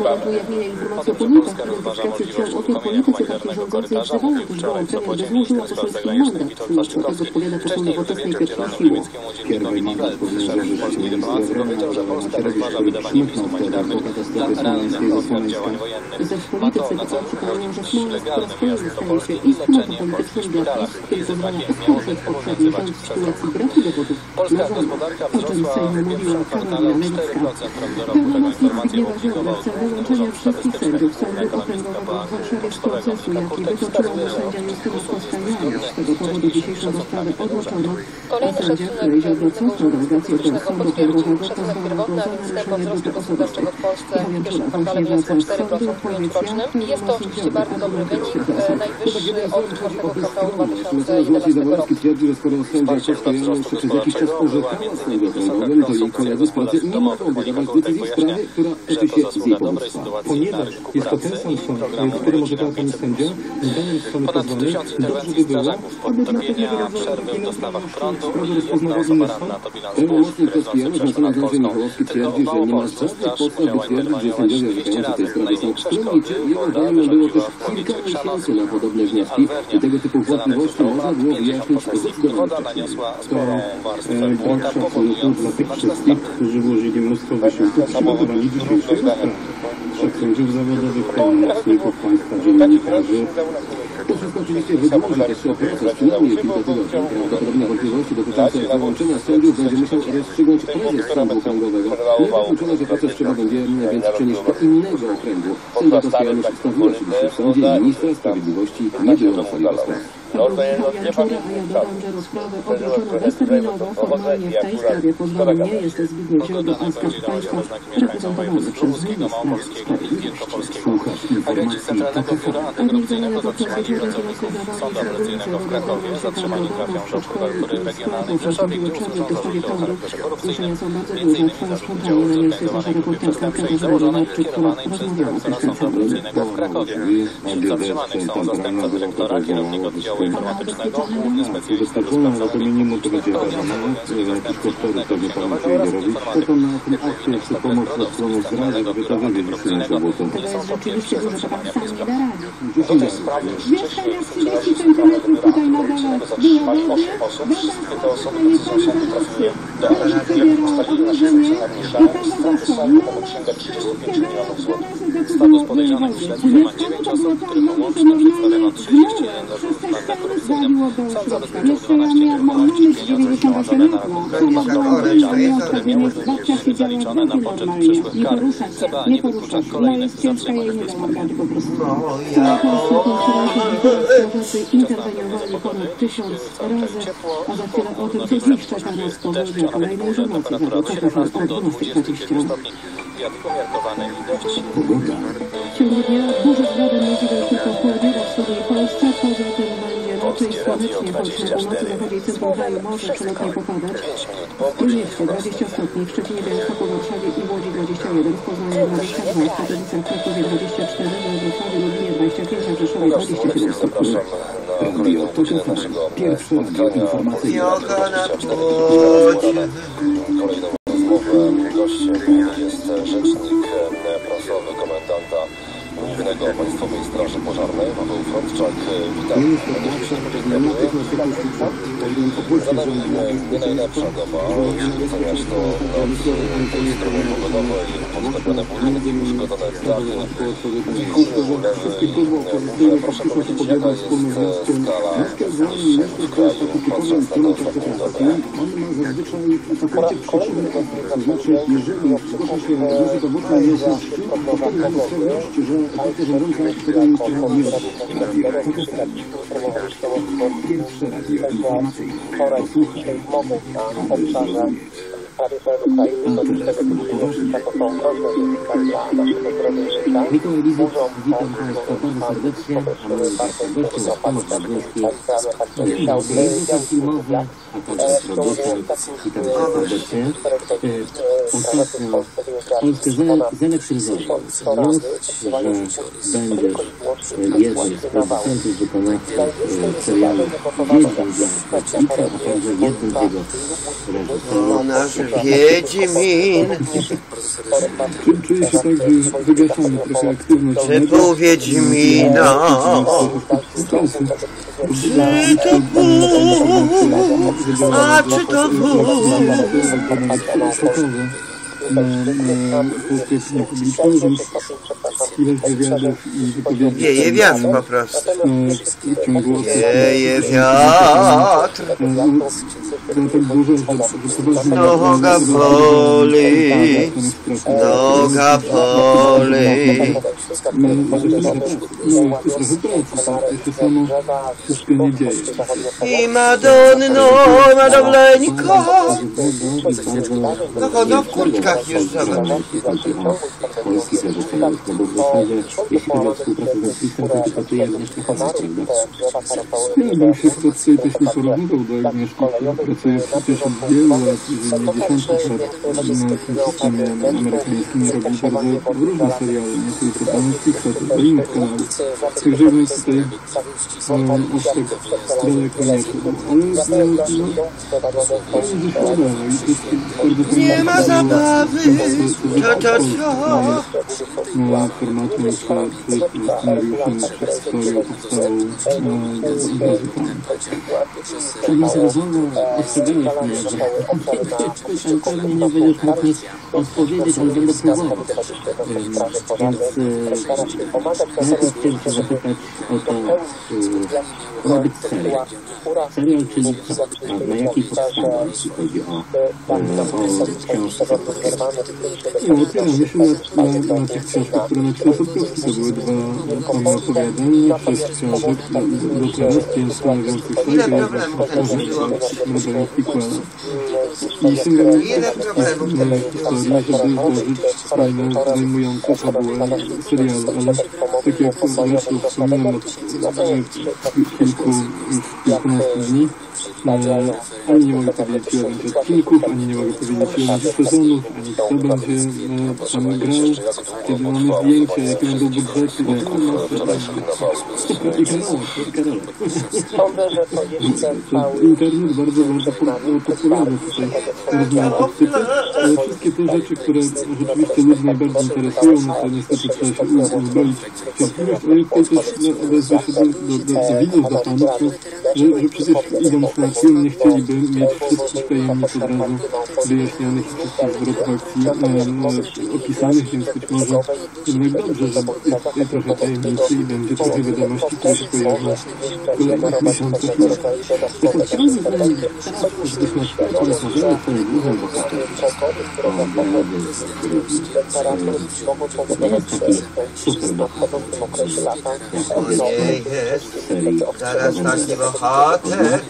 momentu ujawnienia informacji o pomnikach identyfikacji ciał ofiar politycy partii rządzącej wzywała też byłą premier, by złożyła poselski mandat. Przyjęcie tego odpowiada posłom Nowoczesnej pierwszej siły. Kierownik mandat powinien złożyć minister obrony, ale Macierewicz, który przymknął wtedy po katastrofie smoleńskiej ze Smoleńska. Zaś politycy wyborcy przekonują, że Smoleńsk po raz kolejny staje się instrumentem politycznym dla PiS, który pozwala oskarżyć poprzedni rząd w sytuacji braku dowodów na rząd. O czym w Sejmie mówiła Karolina Lewicka. Pełnomocnik Zbigniewa Ziobro chce wyłączenia wszystkich sędziów Sądu Okręgowego w Warszawie z procesu, jaki wytoczyła mu sędzia Justyna Kowalska-Janusz. Z tego powodu dzisiejszą rozprawę odłączono, a sędzia, której Ziobro cofnął delegację do Sądu Okręgowego, pozwala go zaangażowanie grupy osobistej. Powięczyła właśnie władza w sądu, policja, Jest to oczywiście bardzo dobry wynik, najwyższy od 4 kwartału Natomiast 2011 Zawadowski roku. twierdzi, że skoro sędzia Kowalska-Janusz jeszcze przez jakiś czas orzekała z sądu okręgowym, to jej koledzy z pracy nie mogą wydawać decyzji w sprawie, która toczy się z jej powództwa. Ponieważ jest to ten sam sąd, w którym orzekała pani sędzia, zdaniem strony pozwanej, dobrze by było, Przerwy w dostawach prądu i rozpoznawał inny sąd. Pełnomocnik Kowalski-Janusz na temat Andrzej Michałowski twierdzi, że nie ma żadnych podstaw, by twierdzić, że sędziowie orzekający tej sprawy są stronniczy. Jego zdaniem było też kilka miesięcy na podobne wnioski i tego typu wątpliwości można było wyjaśnić zdecydowanie wcześniej. to brak szacunku dla tych wszystkich, którzy włożyli mnóstwo wysiłku w przygotowanie dzisiejszej rozprawy. Trzech sędziów zawodowych, pełnomocników państwa, dziennikarzy. To wszystko oczywiście wydłuży też proces, przynajmniej kilka tygodni. Prawdopodobnie wątpliwości dotyczące wyłączenia sędziów będzie musiał rozstrzygnąć prezes Sądu Okręgowego. Niewykluczone, że proces trzeba będzie więc przenieść do innego okręgu. Sędzia Kowalska-Janusz wskazuje oczywiście w sądzie i ministra sprawiedliwości nie było na sali rozprawy. Jaczura, a ja dodam, że rozprawę odroczono bezterminowo. Formalnie w tej sprawie pozwany nie jest Zbigniew Ziobro, a Skarb Państwa reprezentowany przez ministra sprawiedliwości. Słuchasz informacji TOK FM. Antykorupcyjnego zatrzymali pracowników Sądu Apelacyjnego w Krakowie. Zatrzymani trafią do prokuratury regionalnej w Rzeszowie, gdzie usłyszą zarzuty o charakterze korupcyjnym. Między innymi biorą udział w zorganizowaniu grupy przestępczej założonej i dyktowanej przez prezesa Sądu Apelacyjnego w Krakowie. Wśród zatrzymanych są zastępca dyrektora, kierownik oddziału informatycznego, główny specjalista do spraw zawodników uczciwego oraz informatyk decyzyjnego personalnego Biura Antykorupcyjnego. To są pierwsze zatrzymania w tej sprawie. Do tej sprawy wcześniej w 30 centymetrów tutaj na dole zatrzymali 8 osób. Wszystkie te osoby decyzją sądu trafiły do aresztu. Jak ustalili nasi funkcjonariusze, straty sądu to osiąga 35 milionów złotych. Status podejrzanych w śledztwie ma 9 osób, którym łącznie przedstawiono 31 zarzutów antykorupcyjnym. Sąd zabezpieczył 12 nieruchomości, pieniądze zgromadzone na rachunku bankowych podejrzanych, które miały być zaliczone na poczet przyszłych kar. CBA nie wyklucza kolejnych zatrzymanych w tej sprawie. Interweniowali ponad 1000 razy, a za chwilę o tym, co dziś czeka nas w powodzie kolejnej informacji za TOK FM o 12:20. Wiatr umiarkowany i dość Pogoda. W ciągu dnia duże zgody możliwe tylko w południowo wschodniej Polsce, poza tym będzie raczej słonecznie, choć na północy, zachodzie i centrum kraju może przelotnie popadać. W Trójmieście 20 stopni, w Szczecinie, Białymstoku, Warszawie i Łodzi 21, w Poznaniu 22, w Katowicach, Krakowie 24, we Wrocławiu, Lublinie 25, a w Rzeszowie 27 stopni. Radio TOK FM. Pierwsze radio informacyjne. Joga na płocie. Kolejną rozmowę gościem jest rzecznik prasowy komendanta Głównego Państwowej Straży Pożarnej Paweł Frądczak. Witam. Za nami nie najlepsza doba. Oceniasz to od strony pogodowej, podtopione budynki, uszkodzone dachy, wichuru leży. Proszę powiedzieć, jaka jest skala zniszczeń w kraju, patrząc na tą pogodę. On ma zazwyczaj taką przyczynę, to znaczy, jeżeli zgłasza się duży owoce nieżności, to wtedy mamy pewność, że partia rządząca tego nie robi. Pierwsze radio informacyjne. Posłuchaj. Mikołaj Lizek, witam Państwa bardzo serdecznie. Gościem jest Paweł Zagrodzki, filmowy, a także producent i tam serdecznie. Ostatnio Polskę zelektronizował. Móc, że będziesz jednym z producentów, wykonawców serialu Wiedźmin dla Netflixa, a także jednym z jego reżyserów. Nasz Wiedźmin. Czuję się tak, że wygaszamy trochę aktywność. Czy pół Wiedźmina? Czy to pół? A czy to pół? Na półkropnie publiczną, więc ileś wywiadów i wypowiedzi. Wieje wiatr po prostu. W ciągu wieje wiatr. Tak dużo, że poważnie... Noga boli, noga boli. Trochę pracy, jeszcze samo wszystko nie dzieje. I Madonno, Madowleńko. No chodzą w kurtkach już, zobacz. Polskich reżyserów, no bo w zasadzie, jeśli chodzi o współpracę z Netflixem, to tylko tu Agnieszka Chowacz, prawda? Ja bym się w tej też nie porównywał do Agnieszki, która pracuje przecież od wielu lat, jeżeli nie dziesiątków lat na tym systemie amerykańskim i robi bardzo różne seriale, nie tylko dla Netflixa, to dla innych kanałów. Także jednak tutaj aż tak daleko nie szedł. Ale fajnie, że się udało i to jest bardzo fajnie. Nie ma zabawy, Na formacie czy scenariuszem, czy historią powstał Rozumiem, ustawienie się pewnie nie będziesz mógł nic odpowiedzieć, ale będę próbował. Więc najpierw chciałem Cię zapytać o to, ma być serial. Serial, czyli co? Na jakiej podstawie, jeśli chodzi o książkę? No, opieramy się na tych książkach, które napisał Sapkowski. To były dwa tomy opowiadań, 6 książek do teraz, 5 stanowiących się, rodzaju sequela. I sięgamy historii, żeby złożyć fajne, zajmujące fabułę serialu, ale tak jak zresztą wspominam od kilkunastu dni, ani nie mogę powiedzieć, ile będzie odcinków, ani nie mogę powiedzieć, ile będzie sezonów, ani kto będzie tam grał, kiedy mamy zdjęcia, jakie będą budżety, i Karola. Internet bardzo podpowiada tutaj różne podtypy, ale wszystkie te rzeczy, które rzeczywiście ludzi najbardziej interesują, no to niestety trzeba się uzbroić cierpliwość, ale tutaj też odezwę się do widzów, do fanów, że przecież idąc na film nie chcieliby mieć wszystkich tajemnic od razu wyjaśnianych i wszystkich zwrotów akcji opisanych, więc być może jednak dobrze, że jest tutaj trochę tajemnicy i będzie trochę wiadomości, które się pojawią w kolejnych miesiącach. Porozmawiamy o tym głównym bohaterze. To jest taki super bohater. Ojej, jest. Zaraz taki bohater.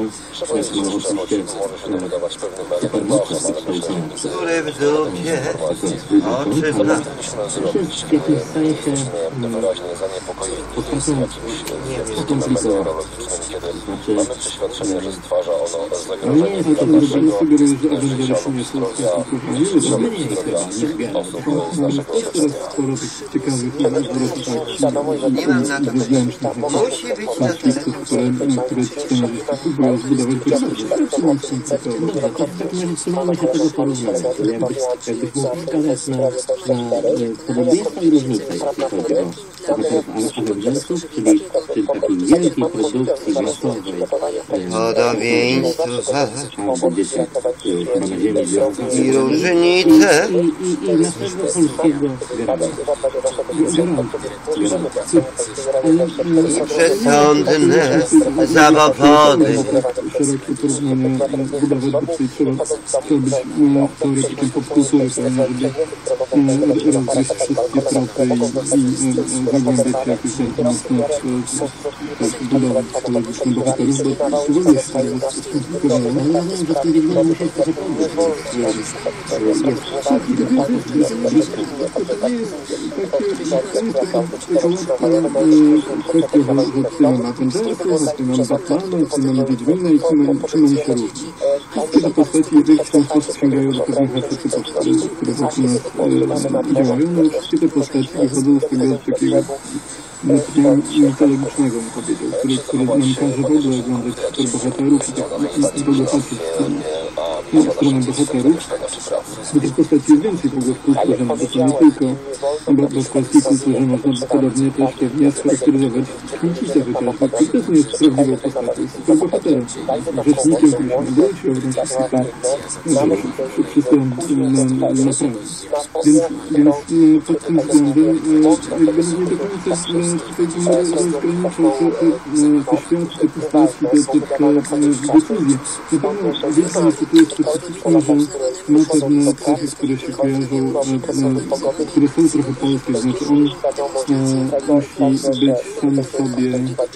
Który w dupie oczy zna. W jakimś sensie potrafią skomplikować. Znaczy, mamy przeświadczenie, że stwarza ono zagrożenie. Nie, to nie sugeruje, że Avengersi nie są skomplikowani. Teraz sporo tych ciekawych nie mam na to wewnętrznych musi być konfliktów, które scenarzyści próbują zbudować Dobrze, to w takim razie trzymamy się tego porównania. Jakbyś mógł wskazać na podobieństwa i różnice, jeśli chodzi o Avengersów, czyli takiej wielkiej produkcji masowej. Podobieństwa Albo gdzieś chyba na ziemi i różnice. I naszego polskiego Przesądne zabawody. Szerokie porównania budować, bo tutaj trzeba być teoretykiem popkultury, żeby rozgryźć wszystkie tropy i zagłębiać się jakoś bardzo mocno budować psychologicznych bohaterów, bo szczególnie jest bardzo skomplikowane. Ja rozumiem, że w tym Wiedźminie musiałeś trochę pomóc. To nie jest takie kwestia, że tutaj mamy Avengersów, tutaj mamy Batmana, tutaj mamy Wiedźmina i czym oni się różnią. Wszystkie te postaci w jakiś tam sposób sięgają do pewnych archetypów, które wokół nas działają, no i wszystkie te postaci wychodzą z tego takiego mitologicznego, bym powiedział, który nam każe w ogóle oglądać superbohaterów i w ogóle patrzeć w stronę bohaterów. Do tych postaci jest więcej w ogóle w kulturze, no bo to nie tylko, bo w polskiej kulturze można podobnie też pewnie scharakteryzować Kmicica chociażby, który też nie jest prawdziwą postacią, jest superbohaterem, rzecznikiem, który się obrócił, wręcz wszystko naprawił. Więc pod tym względem jakby nie do końca tutaj bym rozgraniczał te światy, te postaci, te decyzje. Na pewno Wiedźmin niestety jest specyficzny, że ma pewne cechy, które się kojarzą, które są trochę polskie, to znaczy on musi być sam sobie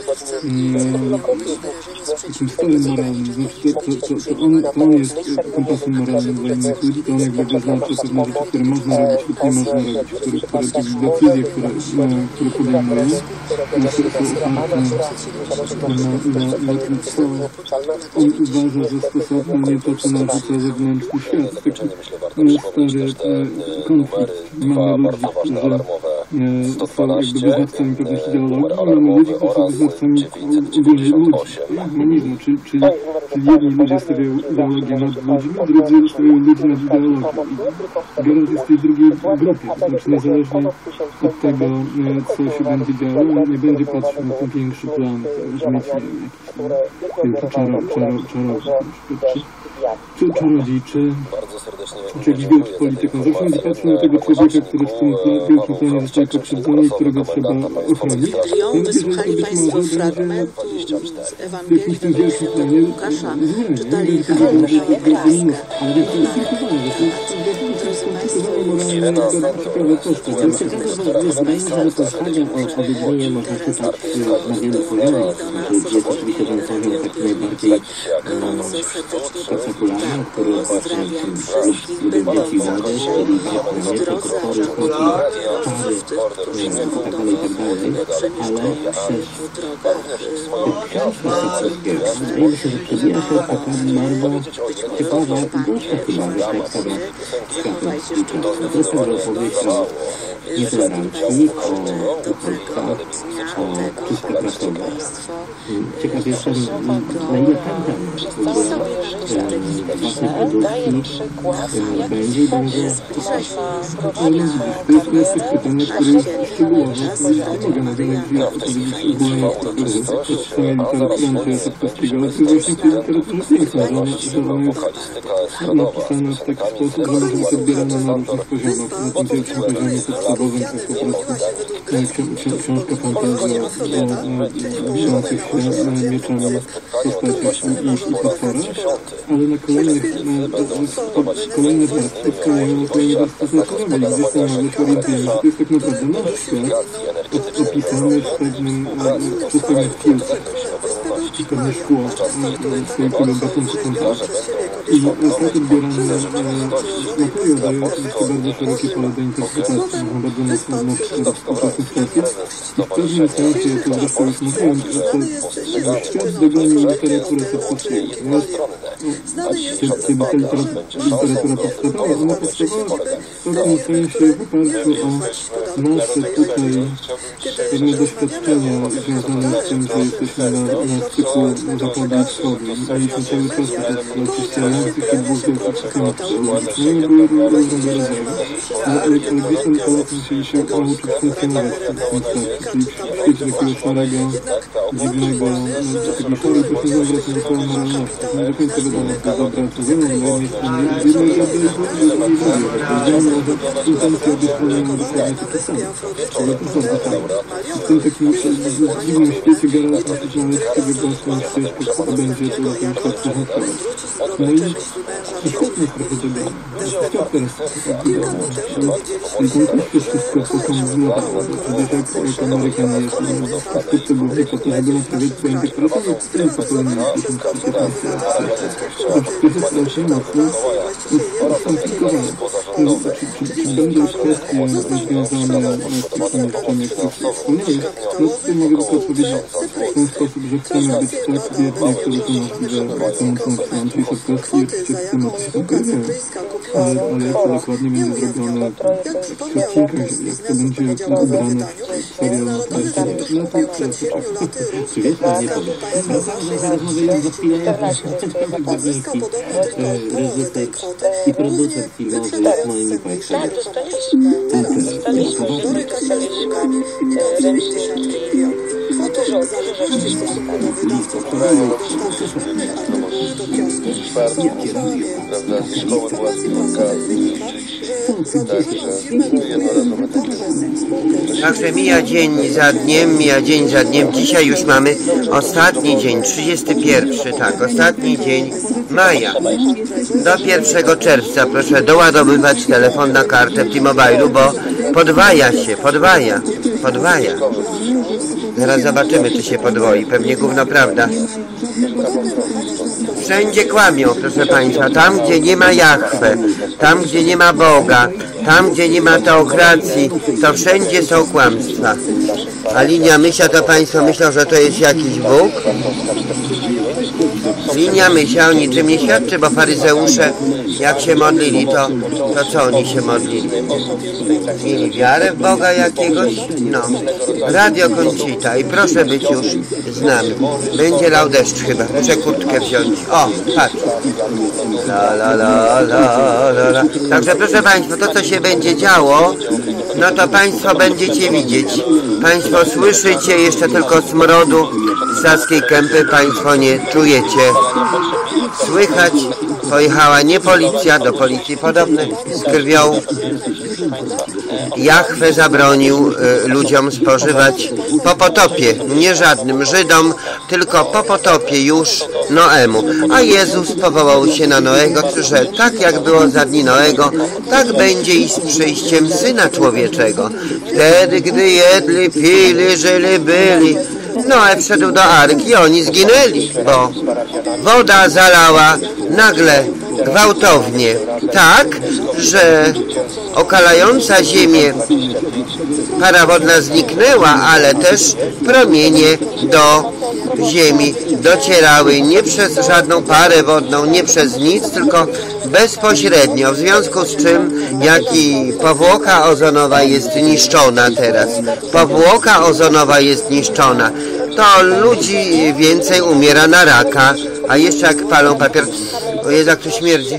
takim stołem moralnym, znaczy to on jest kompasem moralnym dla innych ludzi, to on jakby wyznacza pewne rzeczy, które można robić lub nie można robić, które decyzje, które podejmują, które są oparte na tym, co on uważa za stosowne, nie to, co narzuca zewnętrzny świat. Taki stary konflikt. Mamy ludzi, którzy są jakby wyznawcami pewnych ideologii, a mamy ludzi, którzy są wyznawcami ogólnie ludzi, humanizmu, czyli jedni ludzie stawiają ideologię nad ludźmi, drudzy stawiają ludzi nad ideologią. I Geralt jest w tej drugiej grupie, to znaczy niezależnie od tego, co się będzie działo, nie będzie patrzył na ten większy plan, że mieć jakiś czarodziej, czy jakiś wielki polityk. On zawsze będzie patrzył na tego człowieka, który w tym wielkim planie zostaje pokrzywdzony i którego trzeba ochronić. Trion, wysłuchali Państwo fragmentu z Ewangelii według Łukasza. Czytali Karol Kraśnik. Wydaje mi się, że to zdanie o Wiedźminie można czytać na wielu poziomach. Znaczy jest oczywiście ten poziom taki najbardziej spektakularny, który właśnie lubią dzieci młodzież, czyli właśnie potwory, koki, czary, tak dalej, ale też wydaje mi się, że przebija się taka bardzo ciekawa gośka chyba, że tak sobie to jest także opowieść o nietolerancji, o uchodźcach, o czystych pracowniach. Ciekaw jestem, na ile ten własnej produkcji będzie To jest tych pytań, które szczegółowo nie mogę na odpowiedzieć ogólnie od samej literatury Sapkowskiego, ale to jest właśnie w tej literaturze piękne, że ona jest napisana w taki sposób, że może być odbierana na różnych poziomach. Na tym pierwszym poziomie podstawowym to jest po prostu książka fantazja o bijących się mieczami postaciach i potworach, ale na kolejne warstwy wskazują na kolejne warstwy naturalne, gdzie tam nagle się orientujemy, że to jest tak naprawdę nasz świat opisany przez pewne filtry i pewne szkło swojego gatunku fantazji. I tak odbierany materiał daje oczywiście bardzo szerokie pole do interpretacji, można bardzo mocno współpracować i w pewnym sensie, to zresztą już mówiłem, że świat dogonił literaturę Sapkowskiego. Kiedy ta literatura powstawała, ona powstawała w pewnym sensie w oparciu o nasze tutaj pewne doświadczenia związane z tym, że jesteśmy na styku zachodni i wschodni. Mieliśmy cały czas takie ścielających się dwóch wielkich systemów teologicznych. One były różnego rodzaju, ale gdzieś tam Polacy musieli się nauczyć funkcjonować w tym świecie, czyli w świecie takiego szarego, dziwnego, takiej szarej, to się zwraca do całej moralności. Nie do końca wiadomo, co jest dobre, co złe, ale jest jednej rzeczy jest drugie. Wiemy, że intencje obie strony mają dokładnie takie same. Ale to są detale. W tym takim dziwnym świecie Geralt musi znaleźć sobie własną ścieżkę, która będzie to ten świat prezentować. No i świetnie jest trochę tego. Świat teraz i to też wszystko pokombinowało. Przecież jak Amerykanie jest to głównie po to, żeby naprawiać swoje interpretacje, które popełnili w 2015 roku. To jest strasznie mocno skomplikowane. czy będą kwestie związane z tym zamieszczaniem, które wspomniałeś, to tutaj mogę tylko odpowiedzieć w ten sposób, że chcemy być tak biedni, jak to możliwe pomocą stron, czyli te kwestie oczywiście systematycznie pojawiają. Ale jak to dokładnie będzie zrobione w odcinkach, jak to będzie ubrane w serial, no to trzeba poczekać. Czy wiesz, że nie powiem? Wracamy do rozmowy już za chwilę. Barniki, reżyser i producent filmowy z moimi państwami. Szkoły płatnika, Także mija dzień za dniem. Dzisiaj już mamy ostatni dzień, 31, tak, ostatni dzień maja. Do 1 czerwca proszę doładowywać telefon na kartę w T-Mobile'u, bo podwaja. Zaraz zobaczymy, czy się podwoi. Pewnie gówno prawda. Wszędzie kłamią, proszę Państwa. Tam, gdzie nie ma Jahwe, tam, gdzie nie ma Boga, tam, gdzie nie ma teokracji, to wszędzie są kłamstwa. A linia Mysia, to Państwo myślą, że to jest jakiś Bóg? Linia Mysia o niczym nie świadczy, bo faryzeusze, jak się modlili, to co oni się modlili? Mieli wiarę w Boga jakiegoś? No. Radio Conchita i proszę być już z nami. Będzie lał deszcz chyba. Muszę kurtkę wziąć. O, patrz. La. Także proszę Państwa, to co się będzie działo, no to Państwo będziecie widzieć. Państwo słyszycie jeszcze tylko smrodu z Saskiej Kępy. Państwo nie czujecie. Słychać, pojechała nie policja, do policji podobne, z krwią. Jahwe zabronił ludziom spożywać po potopie, nie żadnym Żydom, tylko po potopie już Noemu. A Jezus powołał się na Noego, że tak jak było za dni Noego, tak będzie i z przyjściem Syna Człowieczego. Wtedy, gdy jedli, pili, żyli, byli, Noe wszedł do arki i oni zginęli, bo woda zalała nagle, gwałtownie, tak, że okalająca ziemię para wodna zniknęła, ale też promienie do ziemi docierały nie przez żadną parę wodną, nie przez nic, tylko bezpośrednio, w związku z czym jak i powłoka ozonowa jest niszczona teraz, powłoka ozonowa jest niszczona, to ludzi więcej umiera na raka, a jeszcze jak palą papier, o Jezu, jak to śmierdzi.